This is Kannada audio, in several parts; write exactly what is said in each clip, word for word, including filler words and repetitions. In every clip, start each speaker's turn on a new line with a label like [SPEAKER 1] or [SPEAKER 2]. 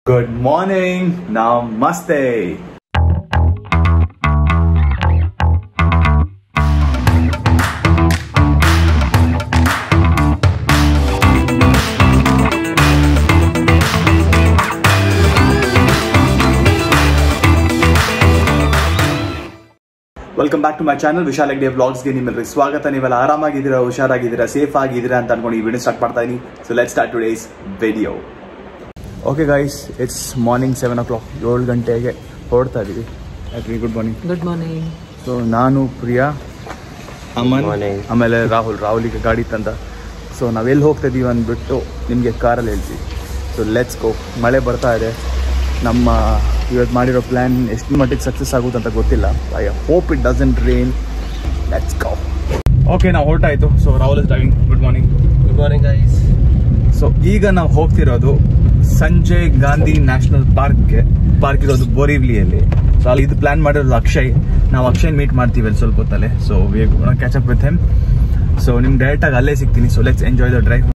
[SPEAKER 1] Good morning, namaste. Welcome back to my channel Vishal Hegde ವ್ಲಾಗ್ಸ್ಗೆ ನಿಮ್ಮೆಲ್ಲರಿಗೂ ಸ್ವಾಗತ. ನೀವೆಲ್ಲ ಆರಾಮಾಗಿದ್ದೀರಾ, ಹುಷಾರಾಗಿದ್ದೀರಾ, ಸೇಫ್ ಆಗಿದ್ದೀರಾ ಅಂತ ಅನ್ಕೊಂಡು ಈ ವಿಡಿಯೋ ಸ್ಟಾರ್ಟ್ ಮಾಡ್ತಾ ಇದೀನಿ. So let's start today's video. Okay guys, it's morning seven o'clock, ಏಳು ಗಂಟೆಗೆ ಹೊರಡ್ತಾ ಇದ್ದೀವಿ. Actually good morning.
[SPEAKER 2] Good morning.
[SPEAKER 1] So ನಾನು, ಪ್ರಿಯಾ, ಅಮನ್, ಆಮೇಲೆ ರಾಹುಲ್ ರಾಹುಲಿಗೆ ಗಾಡಿ ತಂದ. ಸೊ ನಾವೆಲ್ಲಿ ಹೋಗ್ತಾ ಇದ್ದೀವಿ ಅಂದ್ಬಿಟ್ಟು ನಿಮಗೆ ಕಾರಲ್ಲಿ ಹೇಳ್ತೀವಿ. So let's go. ಮಳೆ ಬರ್ತಾ ಇದೆ. ನಮ್ಮ ಇವತ್ತು ಮಾಡಿರೋ ಪ್ಲ್ಯಾನ್ ಎಷ್ಟು ಮಟ್ಟಿಗೆ ಸಕ್ಸಸ್ ಆಗುತ್ತೆ ಅಂತ ಗೊತ್ತಿಲ್ಲ. I hope it doesn't rain. Let's go. Okay, ನಾವು ಹೊರಟಾಯಿತು. So Rahul is driving. Good morning.
[SPEAKER 2] Good morning guys.
[SPEAKER 1] So ಈಗ ನಾವು ಹೋಗ್ತಿರೋದು ಸಂಜಯ್ ಗಾಂಧಿ ನ್ಯಾಷನಲ್ ಪಾರ್ಕ್ಗೆ. ಪಾರ್ಕ್ ಇರೋದು ಬೋರಿವ್ಲಿಯಲ್ಲಿ. ಸೊ ಅಲ್ಲಿ ಇದು ಪ್ಲಾನ್ ಮಾಡಿರೋದು ಅಕ್ಷಯ್. ನಾವು ಅಕ್ಷಯ್ ಮೀಟ್ ಮಾಡ್ತೀವಿ ಅಲ್ಲಿ ಸ್ವಲ್ಪ ಹೊತ್ತಲ್ಲೇ. So we catch up with him. So ನಿಮ್ಗೆ ಡೈರೆಕ್ಟಾಗಿ ಅಲ್ಲೇ ಸಿಗ್ತೀನಿ. So let's enjoy the drive.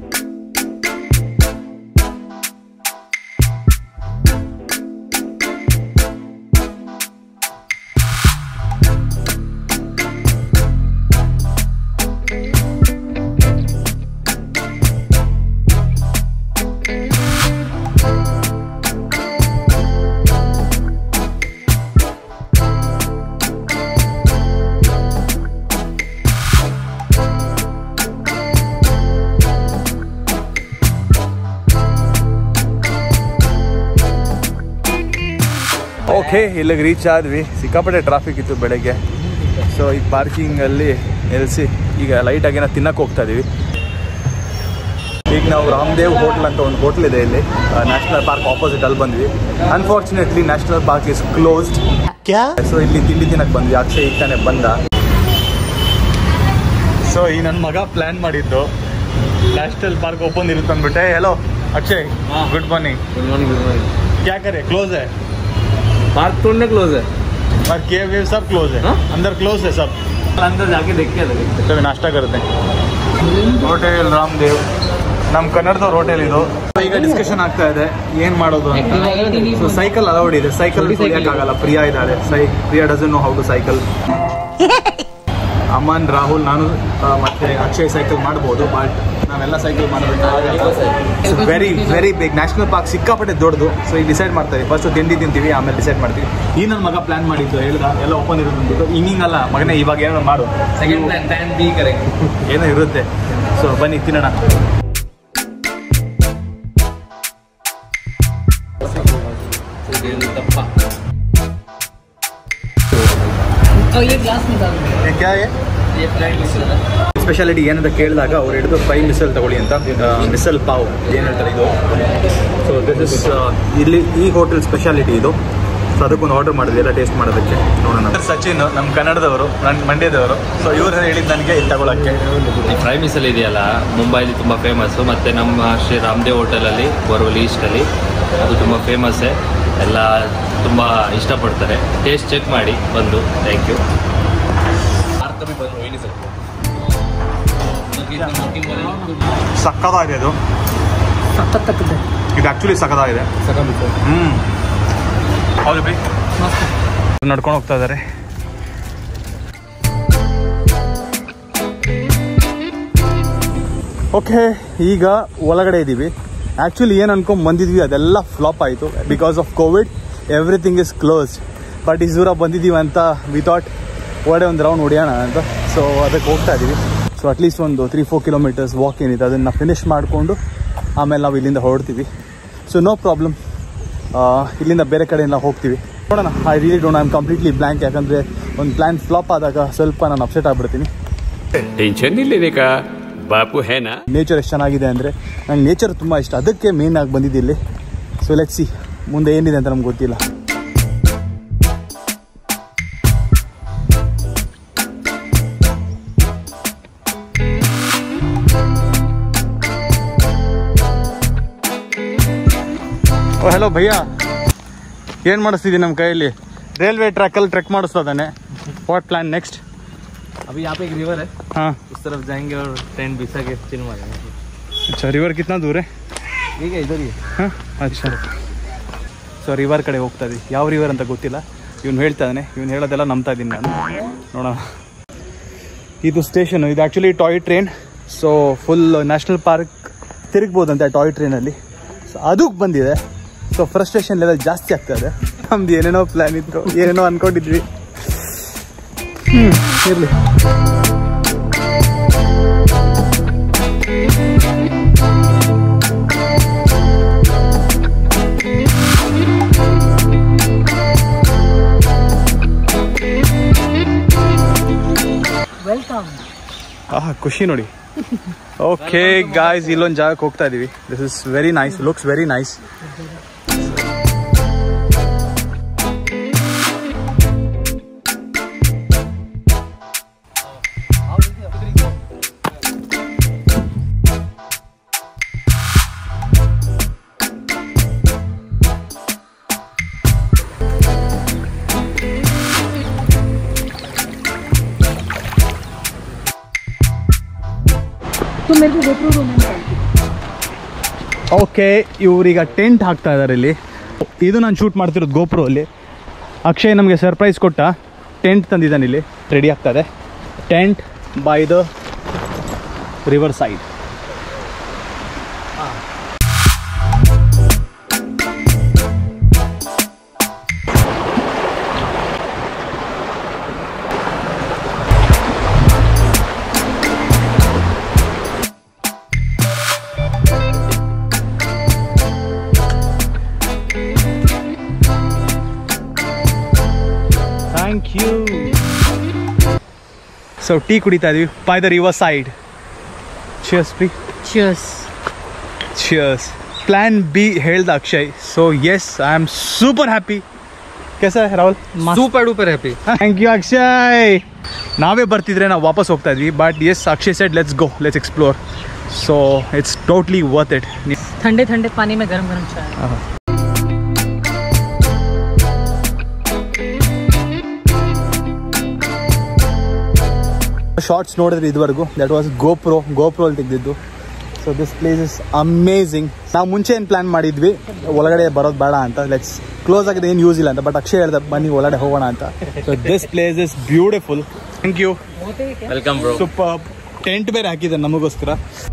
[SPEAKER 1] Okay, ಇಲ್ಲಿಗೆ ರೀಚ್ ಆದ್ವಿ. ಸಿಕ್ಕಾಪಟ್ಟೆ ಟ್ರಾಫಿಕ್ ಇತ್ತು ಬೆಳಗ್ಗೆ. ಸೊ ಈ ಪಾರ್ಕಿಂಗಲ್ಲಿ ನಿಲ್ಲಿಸಿ ಈಗ ಲೈಟಾಗಿ ನಾವು ತಿನ್ನಕ್ಕೆ ಹೋಗ್ತಾ ಇದೀವಿ. ಈಗ ನಾವು ರಾಮದೇವ್ ಹೋಟೆಲ್ ಅಂತ ಒಂದು ಹೋಟೆಲ್ ಇದೆ ಇಲ್ಲಿ ನ್ಯಾಷನಲ್ ಪಾರ್ಕ್ ಆಪೋಸಿಟ್. ಅಲ್ಲಿ ಬಂದ್ವಿ. Unfortunately national park is closed. So ಇಲ್ಲಿ ತಿಂಡಿ ತಿನ್ನಕ್ಕೆ ಬಂದ್ವಿ. ಅಕ್ಷಯ್ ಈಗ ತಾನೇ ಬಂದ. ಸೊ ಈ ನನ್ನ ಮಗ ಪ್ಲ್ಯಾನ್ ಮಾಡಿದ್ದು ನ್ಯಾಷನಲ್ ಪಾರ್ಕ್ ಓಪನ್ ಇರುತ್ತೆ ಅಂದ್ಬಿಟ್ಟೆ. Hello Akshay, good morning.
[SPEAKER 2] Good morning. Good morning.
[SPEAKER 1] क्या करे, क्लोज है
[SPEAKER 2] पार्क थोड़े क्लोज है
[SPEAKER 1] और केव वेव सब क्लोज है.
[SPEAKER 2] हाँ?
[SPEAKER 1] अंदर क्लोज है सब.
[SPEAKER 2] अंदर जाके देख के लगे.
[SPEAKER 1] चलो नाश्ता करते हैं. ಹೋಟೆಲ್ ರಾಮದೇವ್, ನಮ್ಮ ಕನ್ನಡದವ್ರ ಹೋಟೆಲ್ ಇದು. ಈಗ ಡಿಸ್ಕಷನ್ ಆಗ್ತಾ ಇದೆ ಏನ್ ಮಾಡೋದು ಅಂತ. ಸೊ ಸೈಕಲ್ ಅಲೌಡ್ ಇದೆ. ಸೈಕಲ್ ಆಗಲ್ಲ. ಪ್ರಿಯಾ ಇದ್ದಾಳೆ. ಸೈ Priya doesn't know how to cycle. Aman, Rahul, ನಾನು ಮತ್ತೆ ಅಕ್ಷಯ್ ಸೈಕಲ್ ಮಾಡ್ಬೋದು. ಬಟ್ ನಾವೆಲ್ಲ ಸೈಕಲ್ ಮಾಡಬೇಕು. Very very big national park, ಸಿಕ್ಕಾಪಟ್ಟೆ ದೊಡ್ಡದು. ಸೊ ಈಗ ಡಿಸೈಡ್ ಮಾಡ್ತಾರೆ. ಫಸ್ಟ್ ತಿಂಡಿ ತಿಂತೀವಿ, ಆಮೇಲೆ ಡಿಸೈಡ್ ಮಾಡ್ತೀವಿ. ಈ ನನ್ನ ಮಗ ಪ್ಲಾನ್ ಮಾಡಿದ್ದು ಹೇಳ್ದ ಎಲ್ಲ ಓಪನ್ ಇರೋದು ಅಂದ್ಬಿಟ್ಟು. ಹಿಂಗಿಂಗಲ್ಲ ಮಗನೇ, ಇವಾಗ ಏನೋ ಮಾಡು.
[SPEAKER 2] सेकंड प्लान प्लान बी करेंगे.
[SPEAKER 1] ಏನೋ ಇರುತ್ತೆ. ಸೊ ಬನ್ನಿ ತಿನ್ನೋಣ.
[SPEAKER 2] और ये ग्लास निकाल दो.
[SPEAKER 1] क्या है
[SPEAKER 2] ये फ्राइड मिसल है.
[SPEAKER 1] ಸ್ಪೆಷಾಲಿಟಿ ಏನಂತ ಕೇಳಿದಾಗ ಅವ್ರು ಹಿಡಿದು ಫ್ರೈ ಮಿಸಲ್ ತಗೊಳ್ಳಿ ಅಂತ. ಮಿಸಲ್ ಪಾವ್ ಏನು ಹೇಳ್ತಾರೆ ಇದು. ಸೊ ದಿಸ್ ಇಸ್ ಇಲ್ಲಿ ಈ ಹೋಟೆಲ್ ಸ್ಪೆಷಾಲಿಟಿ ಇದು. ಸೊ ಅದಕ್ಕೊಂದು ಆರ್ಡರ್ ಮಾಡಿದ್ವಿ ಎಲ್ಲ ಟೇಸ್ಟ್ ಮಾಡೋದಕ್ಕೆ. ನೋಡೋಣ. ಸಚಿನ್ ನಮ್ಮ ಕನ್ನಡದವರು, ನನ್ನ ಮಂಡ್ಯದವರು. ಸೊ ಇವ್ರು ಹೇಳಿದ್ದು ನನಗೆ ಇದು ತಗೊಳ್ಳೋಕ್ಕೆ.
[SPEAKER 3] ಈ ಫ್ರೈ ಮಿಸಲ್ ಇದೆಯಲ್ಲ, ಮುಂಬೈಲಿ ತುಂಬ ಫೇಮಸ್ಸು. ಮತ್ತು ನಮ್ಮ ಶ್ರೀ ರಾಮದೇವ್ ಹೋಟೆಲಲ್ಲಿ ಬೋರ್ವೆಲ್ ಈಸ್ಟಲ್ಲಿ ಅದು ತುಂಬ ಫೇಮಸ್ಸೇ. ಎಲ್ಲ ತುಂಬ ಇಷ್ಟಪಡ್ತಾರೆ. ಟೇಸ್ಟ್ ಚೆಕ್ ಮಾಡಿ ಬಂದು. Thank you.
[SPEAKER 1] ಸಕ್ಕತ್ತಾಗಿದೆ ಇದು. ಇದು ಆ್ಯಕ್ಚುಲಿ ಸಕ್ಕತ್ತಾಗಿದೆ. ಹ್ಞೂ ಹೌದು ಬೈ. ನಡ್ಕೊಂಡು ಹೋಗ್ತಾ ಇದ್ದಾರೆ. ಓಕೆ, ಈಗ ಒಳಗಡೆ ಇದ್ದೀವಿ. ಆ್ಯಕ್ಚುಲಿ ಏನು ಅನ್ಕೊಂಡ್ ಬಂದಿದ್ವಿ ಅದೆಲ್ಲ ಫ್ಲಾಪ್ ಆಯಿತು. Because of covid everything is closed. But ಈ ದೂರ ಬಂದಿದ್ದೀವಿ ಅಂತ ವಿ ಥಾಟ್ ಒಡೆ ಒಂದು ರೌಂಡ್ ಹೊಡಿಯೋಣ ಅಂತ. ಸೊ ಅದಕ್ಕೆ ಹೋಗ್ತಾ ಇದ್ದೀವಿ. ಸೊ ಅಟ್ಲೀಸ್ಟ್ ಒಂದು ತ್ರೀ ಫೋರ್ ಕಿಲೋಮೀಟರ್ಸ್ ವಾಕ್ ಏನಿದೆ ಅದನ್ನು ಫಿನಿಷ್ ಮಾಡಿಕೊಂಡು ಆಮೇಲೆ ನಾವು ಇಲ್ಲಿಂದ ಹೊರಡ್ತೀವಿ. So no problem. ಇಲ್ಲಿಂದ ಬೇರೆ ಕಡೆಯಿಂದ ಹೋಗ್ತೀವಿ. ನೋಡೋಣ. I really don't, I am completely blank. ಯಾಕಂದರೆ ಒಂದು ಪ್ಲ್ಯಾನ್ ಫ್ಲಾಪ್ ಆದಾಗ ಸ್ವಲ್ಪ ನಾನು ಅಪ್ಸೆಟ್ ಆಗಿಬಿಡ್ತೀನಿ.
[SPEAKER 4] ಟೆನ್ಷನ್ ಇಲ್ಲದೇಕ ಬಾಪು ಹೇನಾ.
[SPEAKER 1] ನೇಚರ್ ಎಷ್ಟು ಚೆನ್ನಾಗಿದೆ ಅಂದರೆ ನಂಗೆ ನೇಚರ್ ತುಂಬ ಇಷ್ಟ. ಅದಕ್ಕೆ ಮೇನ್ ಆಗಿ ಬಂದಿದ್ದು ಇಲ್ಲಿ. ಸೊ ಲೆಟ್ಸ್ ಸಿ ಮುಂದೆ ಏನಿದೆ ಅಂತ ನಮ್ಗೆ ಗೊತ್ತಿಲ್ಲ. ಓ ಹೆಲೋ ಭಯ್ಯ, ಏನು ಮಾಡಿಸ್ತಿದ್ದೀನಿ ನಮ್ಮ ಕೈಯಲ್ಲಿ? रेलवे ट्रैकल ट्रैक ಮಾಡಿಸ್ತಾನೆ. What plan next?
[SPEAKER 2] अभी यहाँ पे एक रिवर है,
[SPEAKER 1] हाँ
[SPEAKER 2] उस तरफ जाएंगे और टेंट बिछा के चिल मारेंगे.
[SPEAKER 1] अच्छा, रिवर कितना दूर है?
[SPEAKER 2] ठीक है, इधर ही है.
[SPEAKER 1] हाँ अच्छा. ಸೊ ರಿವರ್ ಕಡೆ ಹೋಗ್ತಾ ಇದ್ದೀವಿ. ಯಾವ ರಿವರ್ ಅಂತ ಗೊತ್ತಿಲ್ಲ, ಇವ್ನು ಹೇಳ್ತಾ ಇದ್ದಾನೆ, ಇವ್ನು ಹೇಳೋದೆಲ್ಲ ನಂಬ್ತಾ ಇದ್ದೀನಿ ನಾನು. ನೋಡೋಣ. ಇದು ಸ್ಟೇಷನು, ಇದು actually toy train. So full national park ತಿರುಗ್ಬೋದಂತೆ ಟಾಯ್ ಟ್ರೈನಲ್ಲಿ. ಸೊ ಅದಕ್ಕೆ ಬಂದಿದೆ. ಸೊ ಫ್ರಸ್ಟ್ರೇಷನ್ ಲೆವೆಲ್ ಜಾಸ್ತಿ ಆಗ್ತಾ ಇದೆ. ನಮ್ದು ಏನೇನೋ ಪ್ಲ್ಯಾನ್ ಇತ್ತು, ಏನೇನೋ ಅಂದ್ಕೊಂಡಿದ್ವಿ. ಹ್ಞೂ ಇರಲಿ. ಆಹಾ ಖುಷಿ ನೋಡಿ. ಓಕೆ ಗಾಯ್ಸ್, ಇಲ್ಲೊಂದು ಜಾಗಕ್ಕೆ ಹೋಗ್ತಾ ಇದೀವಿ. This is very nice, looks very nice. Okay, ಇವ್ರೀಗ ಟೆಂಟ್ ಹಾಕ್ತಾ ಇದ್ದಾರೆ ಇಲ್ಲಿ. ಇದು ನಾನು ಶೂಟ್ ಮಾಡ್ತಿರೋದು ಗೋಪ್ರೋ ಅಲ್ಲಿ. ಅಕ್ಷಯ್ ನಮಗೆ ಸರ್ಪ್ರೈಸ್ ಕೊಟ್ಟ, ಟೆಂಟ್ ತಂದಿದ್ದಾನೆ ಇಲ್ಲಿ. ರೆಡಿ ಆಗ್ತಾ ಇದೆ tent by the river side. Thank you. So tea ಕುಡಿತಾ ಇದೀವಿ by the river side. Cheers Pri.
[SPEAKER 2] Cheers.
[SPEAKER 1] Cheers. Plan B ಹೇಳ್ದ Akshay. So yes, I am super happy. कैसा है Rahul?
[SPEAKER 2] Super duper happy.
[SPEAKER 1] Thank you Akshay. ನಾವೇ ಬರ್ತಿದ್ರೆ ನಾವು ವಾಪಸ್ ಹೋಗ್ತಾ ಇದ್ವಿ, but yes Akshay said let's go, let's explore. So it's totally worth it.
[SPEAKER 5] ठंडे ठंडे पानी में गरम गरम चाय.
[SPEAKER 1] ಶಾರ್ಟ್ಸ್ ನೋಡಿದ್ರೆ ಇದುವರೆಗೂ ದಟ್ ವಾಸ್ ಗೋಪ್ರೋ ಗೋಪ್ರೋ ಅಲ್ಲಿ ತೆಗೆದಿದ್ದು. So this place is amazing. ನಾವು ಮುಂಚೆ ಏನು ಪ್ಲಾನ್ ಮಾಡಿದ್ವಿ ಒಳಗಡೆ ಬರೋದು ಬೇಡ ಅಂತ, ಲೆಟ್ಸ್ ಕ್ಲೋಸ್ ಆಗಿದೆ, ಏನು ಯೂಸ್ ಇಲ್ಲ ಅಂತ. ಬಟ್ ಅಕ್ಷಯ್ ಹೇಳ್ದ ಬನ್ನಿ ಒಳಗಡೆ ಹೋಗೋಣ ಅಂತ. So this place is beautiful. Thank you.
[SPEAKER 3] Welcome bro.
[SPEAKER 1] Super. Tent ಬೇರೆ ಹಾಕಿದ್ದಾರೆ ನಮಗೋಸ್ಕರ.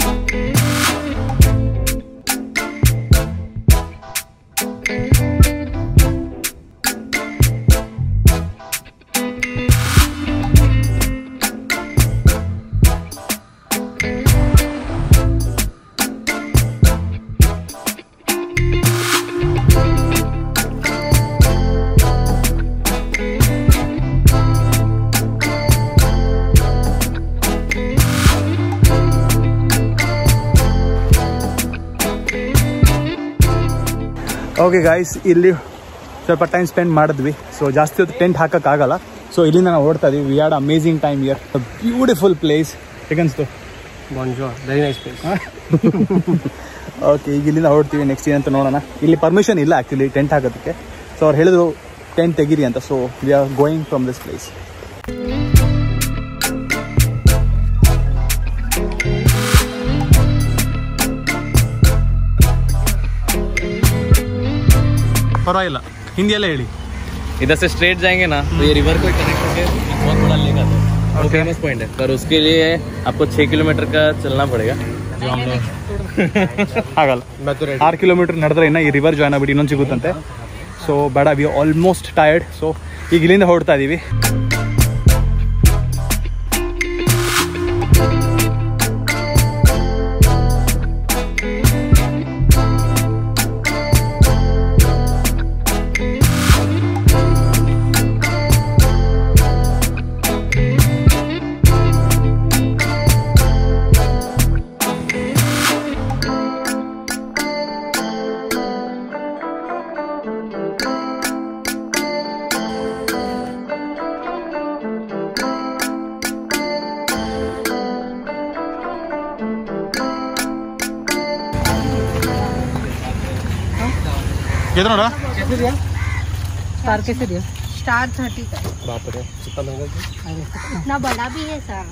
[SPEAKER 1] ಓಕೆ ಗಾಯ್ಸ್, ಇಲ್ಲಿ ಸ್ವಲ್ಪ ಟೈಮ್ ಸ್ಪೆಂಡ್ ಮಾಡಿದ್ವಿ. ಸೊ ಜಾಸ್ತಿ ಹೊತ್ತು ಟೆಂಟ್ ಹಾಕೋಕ್ಕಾಗಲ್ಲ. ಸೊ ಇಲ್ಲಿಂದ ನಾವು ಓಡ್ತಾ ಇದೀವಿ. We had amazing time here. Beautiful place. ಹೇಗನ್ಸ್ತು?
[SPEAKER 2] Very nice place.
[SPEAKER 1] ಓಕೆ, ಈಗ ಇಲ್ಲಿಂದ ಹೊರಡ್ತೀವಿ. ನೆಕ್ಸ್ಟ್ ಏನಂತ ನೋಡೋಣ. ಇಲ್ಲಿ ಪರ್ಮಿಷನ್ ಇಲ್ಲ ಆ್ಯಕ್ಚುಲಿ ಟೆಂಟ್ ಹಾಕೋದಕ್ಕೆ. ಸೊ ಅವ್ರು ಹೇಳಿದ್ರು ಟೆಂಟ್ ತೆಗೀರಿ ಅಂತ. So we are going from this place. ಪರವಾಗಿಲ್ಲ, ಹಿಂದಿಯಲ್ಲೇ ಹೇಳಿ.
[SPEAKER 2] इधर से स्ट्रेट जाएंगे ना तो ये रिवर को कनेक्ट करके बहुत बड़ा लेक आता है. वो फेमस पॉइंट है, पर उसके लिए आपको छः किलोमीटर का चलना पड़ेगा. जो हम लोग
[SPEAKER 1] ಆಗಲ್ಲ, ಆರು ಕಿಲೋಮೀಟರ್ ನಡೆದ್ರೆ ಇನ್ನು ಈ ರಿವರ್ ಜಾಯ್ನ್ ಆಗ್ಬಿಟ್ಟು ಇನ್ನೊಂದು ಸಿಗುತ್ತಂತೆ. ಸೊ ಬೇಡ, ವಿ ಆಲ್ಮೋಸ್ಟ್ ಟಯರ್ಡ್. ಸೊ ಈಗ ಇಲ್ಲಿಂದ ಹೊರಡ್ತಾ ಇದ್ದೀವಿ. कितना रहा?
[SPEAKER 5] कैसे दिया? स्टार कैसे दिया?
[SPEAKER 6] स्टार थर्टी का.
[SPEAKER 2] बाप रे, कितना महंगा है?
[SPEAKER 6] इतना बड़ा भी है सर.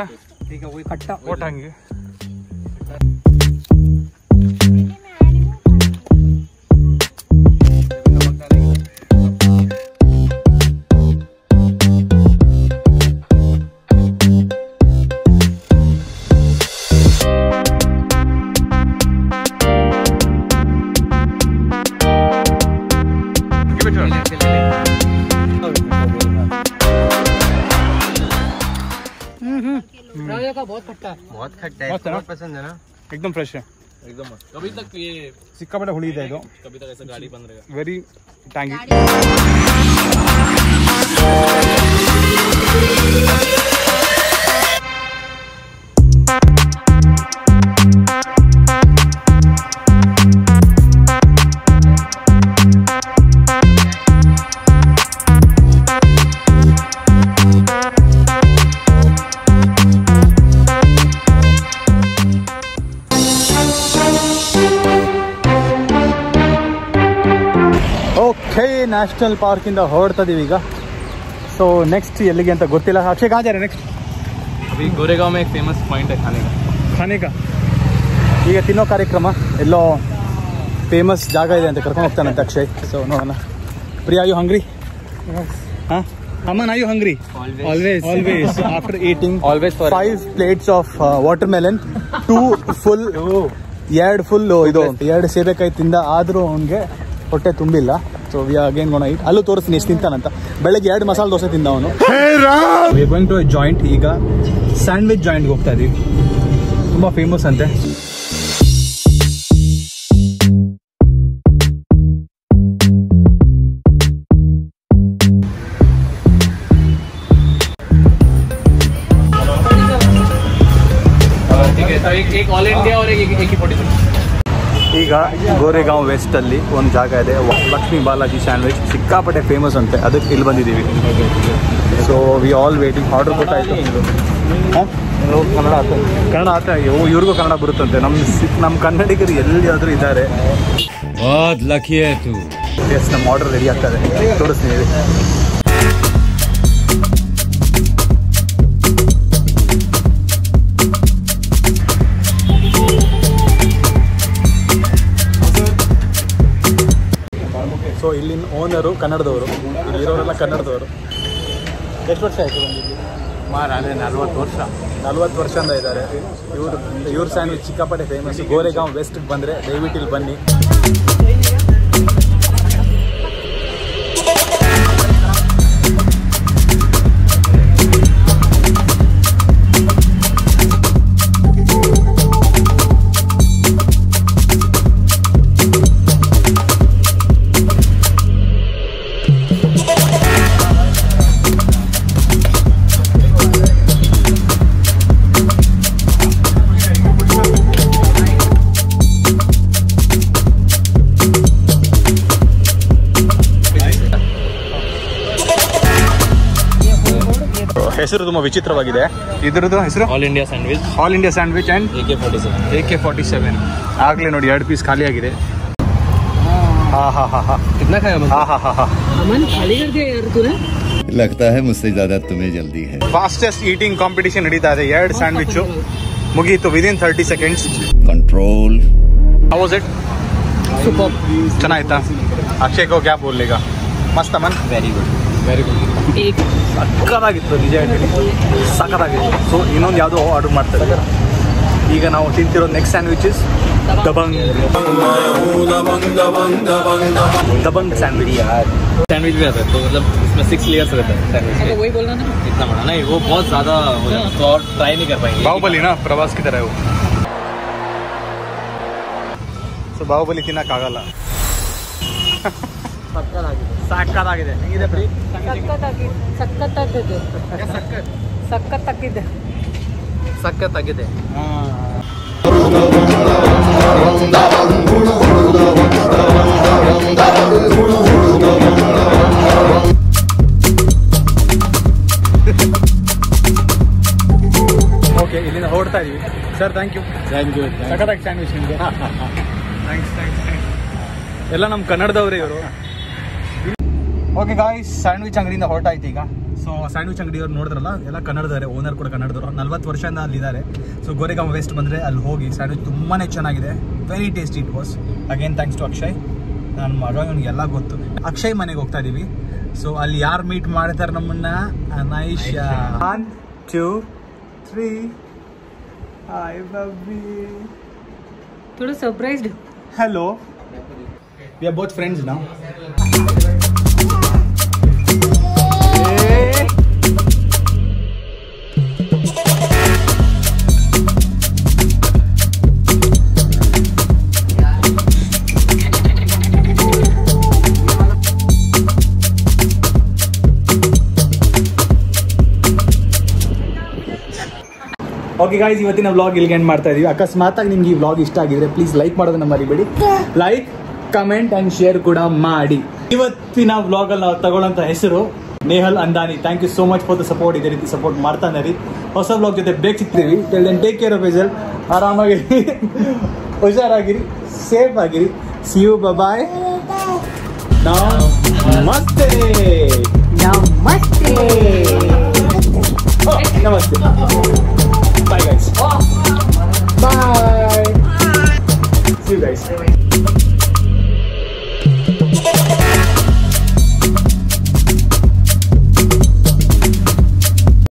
[SPEAKER 1] मीठा
[SPEAKER 5] खट्टा
[SPEAKER 1] वो टांगे
[SPEAKER 5] का बहुत खट्टा है
[SPEAKER 2] बहुत खट्टा है, बहुत पसंद है ना,
[SPEAKER 1] एकदम फ्रेश है
[SPEAKER 2] एकदम मस्त। कभी तक ये
[SPEAKER 1] ಸಿಕ್ಕಾಪಟ್ಟೆ ಹುಳಿ ಇದೆ ಇದು
[SPEAKER 2] कभी तक ऐसा गाड़ी बन रहेगा।
[SPEAKER 1] ವೆರಿ ಟ್ಯಾಂಗಿ ಓಕೆ ನ್ಯಾಷನಲ್ ಪಾರ್ಕಿಂದ ಹೊರಡ್ತಾ ಇದೀವಿ ಈಗ. ಸೊ ನೆಕ್ಸ್ಟ್ ಎಲ್ಲಿಗೆ ಅಂತ ಗೊತ್ತಿಲ್ಲ. ಅಕ್ಷಯ್ ಕहाँ जा रहे ನೆಕ್ಸ್ಟ್?
[SPEAKER 2] अभी गोरेगांव में एक फेमस पॉइंट है खाने का
[SPEAKER 1] ಖಾನೆ ಕಾ ಈಗ ತಿನ್ನೋ ಕಾರ್ಯಕ್ರಮ ಎಲ್ಲೋ ಫೇಮಸ್ ಜಾಗ ಇದೆ ಅಂತ ಕರ್ಕೊಂಡು ಹೋಗ್ತಾನಂತೆ ಅಕ್ಷಯ್. ಸೊ ನೋಡೋಣ. Priya you hungry? ಹಾಂ Aman are you hungry? Always always after eating
[SPEAKER 2] Always for-
[SPEAKER 1] five plates of watermelon, two full ಎರಡು ಫುಲ್ ಇದು ಎರಡು ಸೇಬೆಕಾಯಿ ತಿಂದ, ಆದರೂ ಅವನಿಗೆ ಹೊಟ್ಟೆ ತುಂಬಿಲ್ಲ. So we again gonna eat. ಅಲ್ಲೂ ತೋರಿಸ್ತೀನಿ ಎಷ್ಟು ತಿಂತಾನಂತ. ಬೆಳಗ್ಗೆ ಎರಡು ಮಸಾಲೆ ದೋಸೆ ತಿಂದ ಅವನು. We going to joint. ಈಗ ಸ್ಯಾಂಡ್ವಿಚ್ ಜಾಯಿಂಟ್ಗೆ ಹೋಗ್ತಾ ಇದೀವಿ. ತುಂಬ ಫೇಮಸ್ ಅಂತೆ.
[SPEAKER 2] ठीक है, तो एक एक ऑल इंडिया और एक एक ही फोर्टी
[SPEAKER 1] ಈಗ ಗೋರೆಗಾಂವ್ ವೆಸ್ಟ್ ಅಲ್ಲಿ ಒಂದು ಜಾಗ ಇದೆ, ಲಕ್ಷ್ಮೀ ಬಾಲಾಜಿ ಸ್ಯಾಂಡ್ವಿಚ್, ಸಿಕ್ಕಾಪಟ್ಟೆ ಫೇಮಸ್ ಅಂತೆ. ಅದಕ್ಕೆ ಇಲ್ಲಿ ಬಂದಿದ್ದೀವಿ. So we all waiting. Order ಕೊಟ್ಟಾಯ್ತು. ಹಾಂ ಕನ್ನಡ ಆತ ಕನ್ನಡ ಆತ ಓ ಇವ್ರಿಗೂ ಕನ್ನಡ ಬರುತ್ತಂತೆ. ನಮ್ಮ ನಮ್ಮ ಕನ್ನಡಿಗರು ಎಲ್ಲಿಯಾದರೂ ಇದ್ದಾರೆ. ಎಸ್, ನಮ್ಮ ಆರ್ಡರ್ ರೆಡಿ ಆಗ್ತದೆ, ತೋರಿಸ್ತೀನಿ. ಸೊ ಇಲ್ಲಿನ ಓನರು ಕನ್ನಡದವರು, ಇಲ್ಲಿರೋರೆಲ್ಲ ಕನ್ನಡದವರು. ಎಷ್ಟು ವರ್ಷ ಆಯಿತು ಬಂದಿದ್ದು?
[SPEAKER 2] ಸುಮಾರು ಅದೇ ನಲ್ವತ್ತು ವರ್ಷ
[SPEAKER 1] ನಲ್ವತ್ತು ವರ್ಷದಿಂದ ಇದ್ದಾರೆ ಇವರು. ಇವ್ರ ಸ್ಯಾಂಡ್ವಿಚ್ ಸಿಕ್ಕಾಪಟ್ಟೆ ಫೇಮಸ್. ಗೋರೆಗಾಂವ್ ವೆಸ್ಟ್ಗೆ ಬಂದರೆ ದಯವಿಟ್ಟು ಇಲ್ಲಿ ಬನ್ನಿ. ಹೆಸರು ತುಂಬ ವಿಚಿತ್ರವಾಗಿದೆ. ಇದ್ರದ್ದು ಹೆಸರು
[SPEAKER 2] all India sandwich,
[SPEAKER 1] all India sandwich and
[SPEAKER 2] A K forty seven
[SPEAKER 1] A K forty seven. ಆಗಲೇ ನೋಡಿ ಎರಡು ಪೀಸ್ ಖಾಲಿ ಆಗಿದೆ. ಹಾ ಹಾ ಹಾ ಹಾ
[SPEAKER 2] कितना खाया
[SPEAKER 1] ಹಾ ಹಾ ಹಾ ಹಾ
[SPEAKER 5] अमन खाली कर दिया यार तूने.
[SPEAKER 7] लगता है मुझसे ज्यादा तुम्हें जल्दी है.
[SPEAKER 1] ಫಾಸ್ಟೆಸ್ಟ್ ಈಟಿಂಗ್ ಕಾಂಪಿಟೇಷನ್ ನಡೀತಾ ಇದೆ. ಎರಡು ಸ್ಯಾಂಡ್ವಿಚ್ಚು ಮುಗೀತು within thirty seconds.
[SPEAKER 7] Control.
[SPEAKER 1] How was it?
[SPEAKER 5] Super.
[SPEAKER 1] ಚೆನ್ನಾಯ್ತಾ? ಅಕ್ಷಯ್ ಕೋ ಕ್ಯಾ ಬೋಲ್ಲೇಗಾ? ಮಸ್ತ್ Aman?
[SPEAKER 2] Very good very good
[SPEAKER 5] एक
[SPEAKER 1] ಸಕ್ಕತ್ತಾಗಿತ್ತು, ನಿಜ ಹೇಳ್ತೀನಿ, ಸಕ್ಕತ್ತಾಗಿತ್ತು. ಸೊ ಇನ್ನೊಂದು ಯಾವುದೋ ಆರ್ಡರ್ ಮಾಡ್ತಾರೆ. ಈಗ ನಾವು ತಿಂತಿರೋದು next sandwiches Dabangg Dabangg sandwich.
[SPEAKER 2] Sandwich भी आता है, तो मतलब इसमें सिक्स लेयर्स रहता है सैंडविच
[SPEAKER 5] तो
[SPEAKER 2] के।
[SPEAKER 5] वही बोलना ना.
[SPEAKER 2] इतना बड़ा नहीं, वो बहुत ज़्यादा हो जाता है, तो और ट्राई नहीं कर पाएंगे।
[SPEAKER 1] ಬಾಹುಬಲಿನ ಪ್ರವಾಸ್ ಕಿ ತರ ಇವು. ಸೊ ಬಾಹುಬಲಿ ತಿನ್ನಕ್ಕಾಗಲ್ಲ. ಸಾಕಾಗಿದೆ. ಹೆಂಗಿದೆ ಪ್ರೀ?
[SPEAKER 5] ಸಕ್ಕತ್ತಾಗಿ ಸಕ್ಕತ್ತಾಗಿದೆ ಸಕ್ಕತ್ತಾಗಿದೆ
[SPEAKER 2] ಸಖತ್ತಾಗಿದೆ.
[SPEAKER 1] ಓಕೆ, ಇಲ್ಲಿಂದ ಹೊರಡ್ತಾ ಇದೀವಿ. Sir thank you.
[SPEAKER 2] Thank you.
[SPEAKER 1] ಸಖತ್ತಾಗಿ ಸ್ಯಾಂಡ್ವಿಚ್ ನಿಮಗೆ. ಥ್ಯಾಂಕ್ಸ್ ಥ್ಯಾಂಕ್ಸ್ ಎಲ್ಲ ನಮ್ಮ ಕನ್ನಡದವರೇ ಇವರು. ಓಕೆ ಗಾಯ್ಸ್, ಸ್ಯಾಂಡ್ವಿಚ್ ಅಂಗಡಿಯಿಂದ ಹೊರಟಾಯ್ತು ಈಗ. ಸೊ ಸ್ಯಾಂಡ್ವಿಚ್ ಅಂಗಡಿಯವ್ರು ನೋಡಿದ್ರಲ್ಲ ಎಲ್ಲ ಕನ್ನಡದವರೆ, ಓನರ್ ಕೂಡ ಕನ್ನಡದವರು, ನಲ್ವತ್ತು ವರ್ಷದಿಂದ ಅಲ್ಲಿದ್ದಾರೆ. ಸೊ ಗೋರೆಗಾಂವ್ ವೆಸ್ಟ್ ಬಂದರೆ ಅಲ್ಲಿ ಹೋಗಿ, ಸ್ಯಾಂಡ್ವಿಚ್ ತುಂಬಾ ಚೆನ್ನಾಗಿದೆ, very tasty it was. Again thanks to Akshay, ನನ್ನ ಮಗ ಇವನಿಗೆಲ್ಲ ಗೊತ್ತು. ಅಕ್ಷಯ್ ಮನೆಗೆ ಹೋಗ್ತಾ ಇದ್ದೀವಿ. ಸೊ ಅಲ್ಲಿ ಯಾರು ಮೀಟ್ ಮಾಡ್ತಾರೆ ನಮ್ಮನ್ನ? Anaisha. One two three. Hi ಬಬ್ಬಿ.
[SPEAKER 5] थोड़ा surprised.
[SPEAKER 1] Hello. We are both friends now. Okay guys, ಇವತ್ತಿನ ವ್ಲಾಗ್ ಇಲ್ಲಿಗೆ ಎಂಡ್ ಮಾಡ್ತಾ ಇದೀವಿ. ಅಕಸ್ಮಾತಾಗಿ ನಿಮ್ಗೆ ಈ ವ್ಲಾಗ್ ಇಷ್ಟ ಆಗಿದ್ರೆ ಪ್ಲೀಸ್ ಲೈಕ್ ಮಾಡೋದನ್ನ ಮರಿಬೇಡಿ. ಲೈಕ್, ಕಮೆಂಟ್ ಅಂಡ್ ಶೇರ್ ಕೂಡ ಮಾಡಿ. ಇವತ್ತಿನ ವ್ಲಾಗ್ ಅಲ್ಲಿ ನಾವು ತಗೊಳ್ಳೋಂಥ ಹೆಸರು ನೇಹಲ್ ಅಂದಾನಿ. Thank you so much for the support. ಇದೇ ರೀತಿ ಸಪೋರ್ಟ್ ಮಾಡ್ತಾನೆ ರೀ. ಹೊಸ ವ್ಲಾಗ್ ಜೊತೆ ಬೇಗ ಸಿಗ್ತೀವಿ. Till then take care of yourself. ಆರಾಮಾಗಿರಿ, ಹುಷಾರಾಗಿರಿ, ಸೇಫ್ ಆಗಿರಿ. See you, bye. ನಮಸ್ತೆ.
[SPEAKER 5] नमस्ते.
[SPEAKER 1] ನಮಸ್ತೆ. Bye guys. Bye. See you guys.